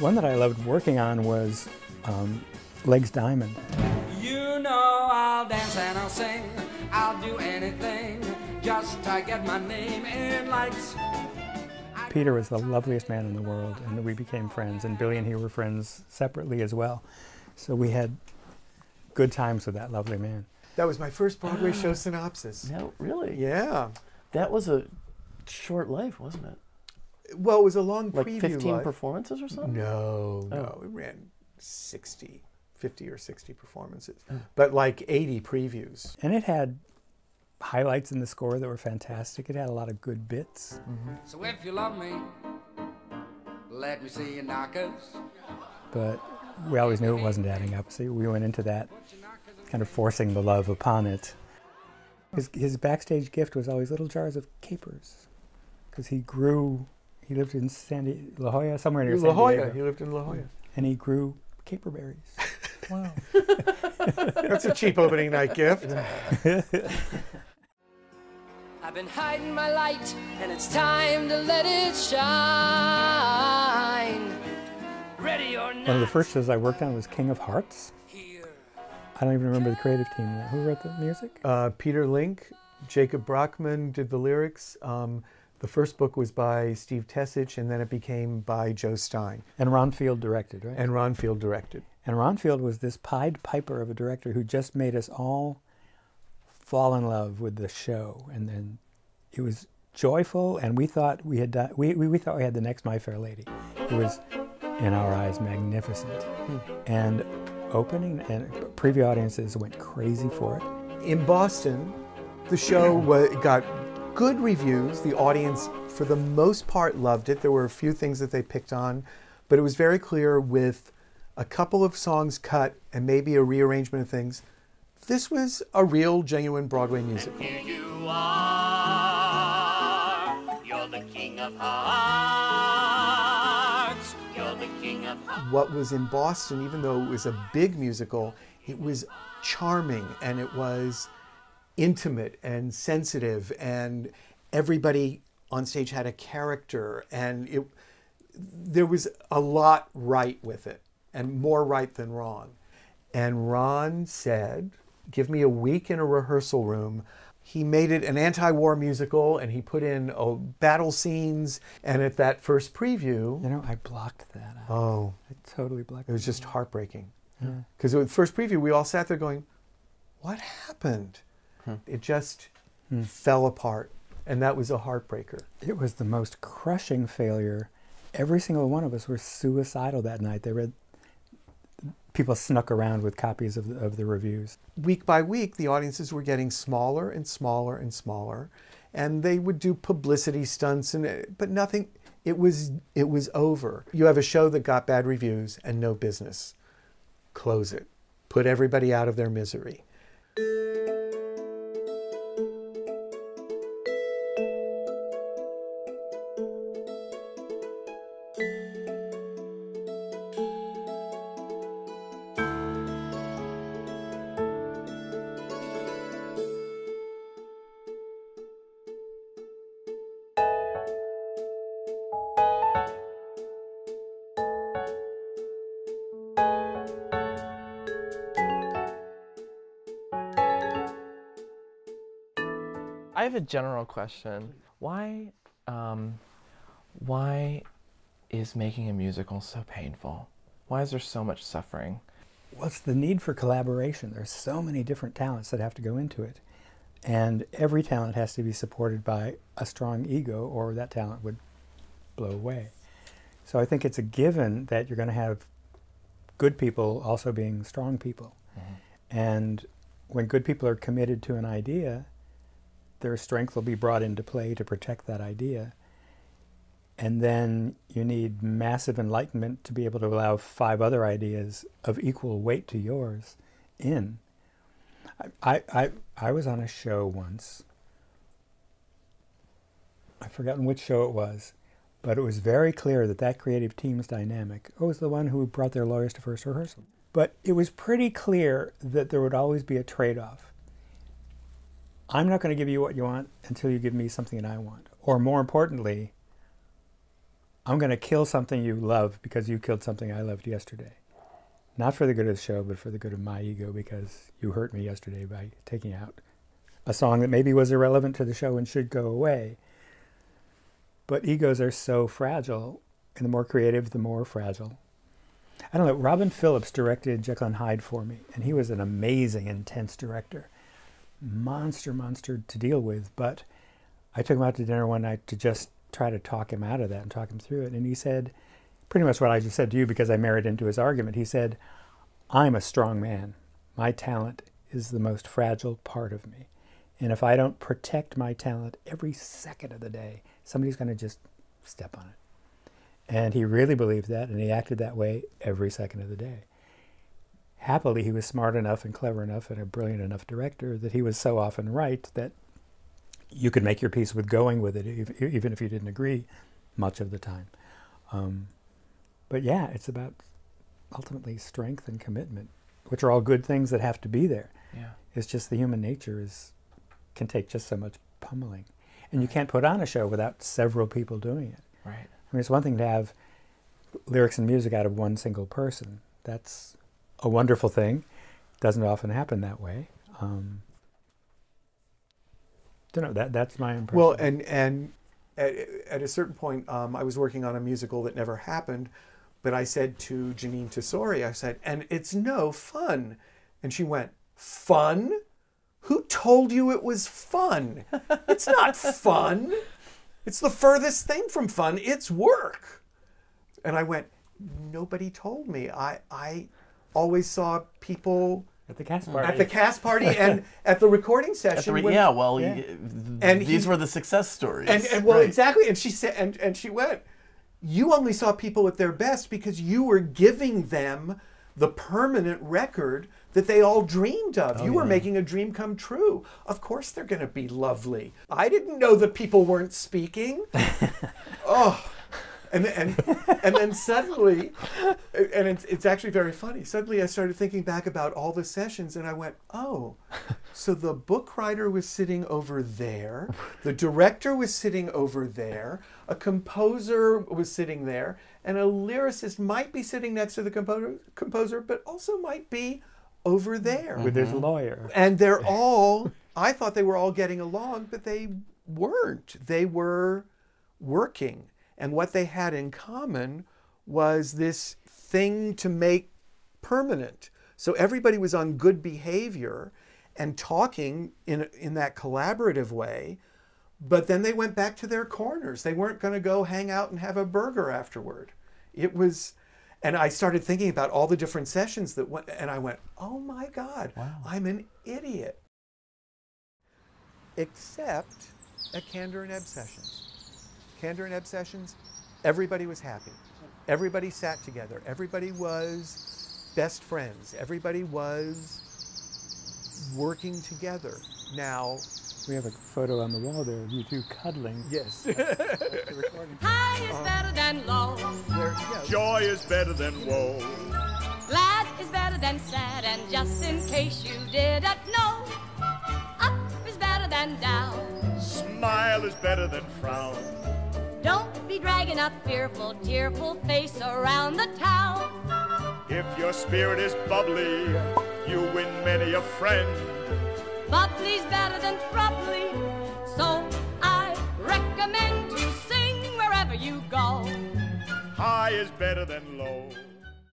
One that I loved working on was Legs Diamond. You know I'll dance and I'll sing, I'll do anything just to get my name in lights. Peter was the loveliest man in the world, and we became friends, and Billy and he were friends separately as well. So we had good times with that lovely man. That was my first Broadway show synopsis. No, really? Yeah. That was a short life, wasn't it? Well, it was a long Like preview 15 life. performances or something? No, Oh. no. It ran 50 or 60 performances. But like 80 previews. And it had highlights in the score that were fantastic. It had a lot of good bits. So if you love me, let me see you knockers. But we always knew it wasn't adding up. So we went into that kind of forcing the love upon it. His backstage gift was always little jars of capers, because he lived in La Jolla, somewhere near San Diego. He lived in La Jolla. And he grew caper berries. Wow. That's a cheap opening night gift. I've been hiding my light, and it's time to let it shine. Ready or not. One of the first shows I worked on was King of Hearts. I don't even remember the creative team. Who wrote the music? Peter Link, Jacob Brockman did the lyrics. The first book was by Steve Tessich, and then it became by Joe Stein. And Ron Field directed, right? And Ron Field directed. And Ron Field was this Pied Piper of a director who just made us all fall in love with the show. And then it was joyful, and we thought we had done, we thought we had the next My Fair Lady. It was, in our eyes, magnificent. And opening and preview audiences went crazy for it. In Boston, the show got good reviews. The audience, for the most part, loved it. There were a few things that they picked on, but it was very clear, with a couple of songs cut and maybe a rearrangement of things, this was a real, genuine Broadway musical. And here you are, you're the king of hearts, you're the king of hearts. What was in Boston, even though it was a big musical, it was charming, and it was intimate and sensitive, and everybody on stage had a character, and there was a lot right with it, and more right than wrong. And Ron said, give me a week in a rehearsal room. He made it an anti-war musical, and he put in battle scenes, and at that first preview... You know, I blocked that out. Oh. I totally blocked it. It was just heartbreaking. Because with the first preview, we all sat there going, what happened? It just fell apart, and that was a heartbreaker. It was the most crushing failure. Every single one of us were suicidal that night. People snuck around with copies of the reviews. Week by week, the audiences were getting smaller and smaller and smaller, and they would do publicity stunts, but nothing. It was over. You have a show that got bad reviews and no business. Close it. Put everybody out of their misery. I have a general question. Why is making a musical so painful? Why is there so much suffering? Well, it's the need for collaboration. There's so many different talents that have to go into it. And every talent has to be supported by a strong ego, or that talent would blow away. So I think it's a given that you're going to have good people also being strong people. And when good people are committed to an idea, their strength will be brought into play to protect that idea. And then you need massive enlightenment to be able to allow 5 other ideas of equal weight to yours in. I was on a show once. I've forgotten which show it was, but it was very clear that that creative team's dynamic was the one who brought their lawyers to first rehearsal. But it was pretty clear that there would always be a trade-off. I'm not going to give you what you want until you give me something that I want. Or more importantly, I'm going to kill something you love because you killed something I loved yesterday. Not for the good of the show, but for the good of my ego, because you hurt me yesterday by taking out a song that maybe was irrelevant to the show and should go away. But egos are so fragile, and the more creative, the more fragile. I don't know, Robin Phillips directed Jekyll and Hyde for me, and he was an amazing, intense director. Monster to deal with, but I took him out to dinner one night to just try to talk him out of that and talk him through it. And he said, pretty much what I just said to you because I married into his argument. He said, I'm a strong man. My talent is the most fragile part of me. And if I don't protect my talent every second of the day, somebody's going to just step on it. And he really believed that, and he acted that way every second of the day. Happily, he was smart enough and clever enough and a brilliant enough director that he was so often right that you could make your peace with going with it, even if you didn't agree much of the time. But yeah, it's about ultimately strength and commitment, which are all good things that have to be there. Yeah. It's just the human nature can take just so much pummeling. And you can't put on a show without several people doing it. Right. I mean, it's one thing to have lyrics and music out of one single person. That's a wonderful thing. Doesn't often happen that way. Don't know, that's my impression. Well, and at a certain point, I was working on a musical that never happened, but I said to Janine Tesori, I said, and it's no fun. And she went, fun? Who told you it was fun? It's not fun. It's the furthest thing from fun. It's work. And I went, nobody told me. I always saw people at the cast party. At the cast party and at the recording session. These were the success stories. And well, exactly. And she said, and she went, you only saw people at their best because you were giving them the permanent record that they all dreamed of. You were making a dream come true. Of course they're going to be lovely. I didn't know that people weren't speaking. Oh. And then suddenly, and it's actually very funny, suddenly I started thinking back about all the sessions and I went, oh, so the book writer was sitting over there, the director was sitting over there, a composer was sitting there, and a lyricist might be sitting next to the composer, but also might be over there. With his lawyer. And they're all, I thought they were all getting along, but they weren't. They were working. And what they had in common was this thing to make permanent. So everybody was on good behavior and talking in that collaborative way, but then they went back to their corners. They weren't going to go hang out and have a burger afterward. It was, and I started thinking about all the different sessions that went, and I went, oh my God, wow. I'm an idiot. Except at Candor and Ebb sessions. Candor and Ebb sessions, everybody was happy. Everybody sat together. Everybody was best friends. Everybody was working together. Now, we have a photo on the wall there of you two cuddling. Yes. High is better than low. Joy is better than woe. Glad is better than sad. And just in case you didn't know, up is better than down. Smile is better than frown. Don't be dragging a fearful, tearful face around the town. If your spirit is bubbly, you win many a friend. Bubbly's better than frubbly, so I recommend to sing wherever you go. High is better than low.